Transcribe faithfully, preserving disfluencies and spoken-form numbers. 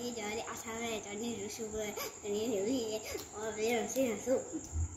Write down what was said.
video di A S M R 找你读书的，找你留意，我别人欣赏书。